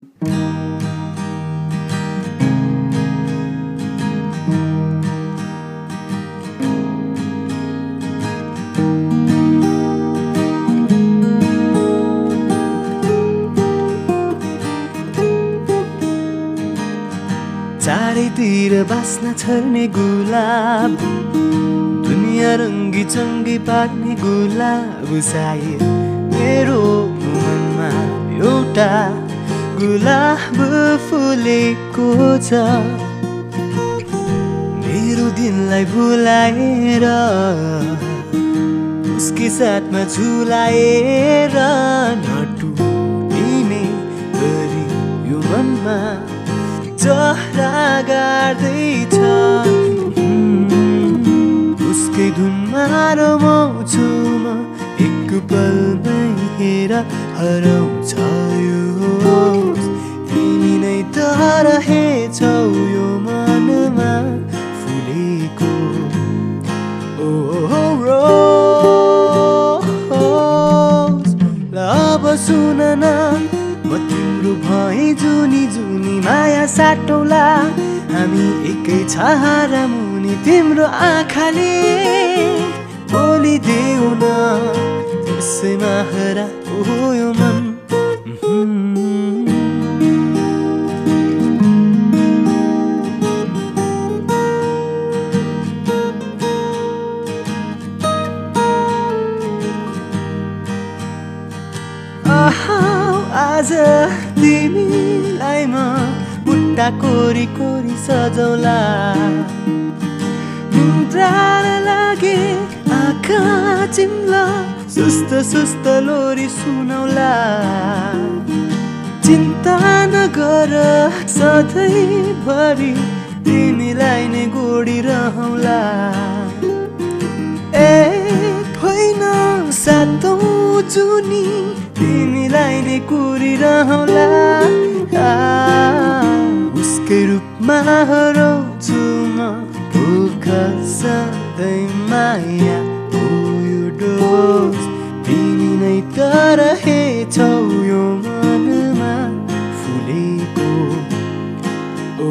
चारैतिर बास्ना छर्ने गुलाब, दुनिया रङ्गी चङ्गी पार्ने गुलाब, सायद मेरो मनमा एउटा गुलाब फुलेको छ। मेरो दिनलाई भुलाएर उसकै साथमा झुलाएर नटुटिने गरी यो मनमा जरा गाड्दैछ। उसकै धुनमा रमाउँछु म, एक पलमै हेर हराउँछ यो। तिमी नै त रहेछौ यो मनमा फुलेको। ओ रोज ल अब सुन न, म तिम्रो भए जुनी जुनी माया साटौला। हामी एकै छहारा मुनि तिम्रो आँखाले बोलिदेऊ न, त्यसैमा हराएको यो मन। आज तिमीलाई म बुट्टा कोरी कोरी सजौला। निन्द्रा लागे आँखा चिम्ला, सुस्त सुस्त लोरी सुनौला। चिन्ता नगर सधैँभरि तिमीलाई नै गोडिरहौला। एक होइन सातौँ जुनी तिमीलाई नै कुरिरहौला। उसकै रूपमा हराउँछु म, भोक सधैँ माया हो यो डोज। तिमी नै त रहेछौ यो मनमा फुलेको। ओ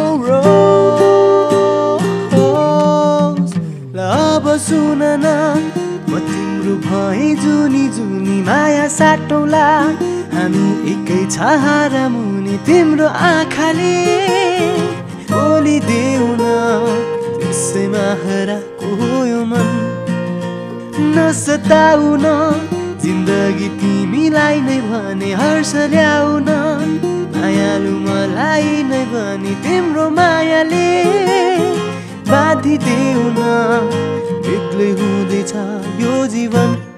रोज ल अब सुन न, म तिम्रो भए जुनी जुनी माया साटौला। हामी एकै छहारा मुनि तिम्रो आँखाले बोलिदेऊ न, त्यसैमा हराएको यो मन। नसताउ न जिन्दगी तिमीलाई नै भने हर्ष ल्याउन। मायालु मलाई नै भनी तिम्रो मायाले बाँधिदेऊ न, बेग्लै हुँदैछ यो जीवन।